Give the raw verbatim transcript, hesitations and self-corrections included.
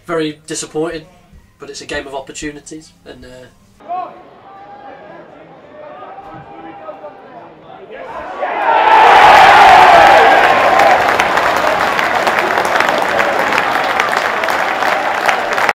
very disappointing, but it's a game of opportunities, and uh,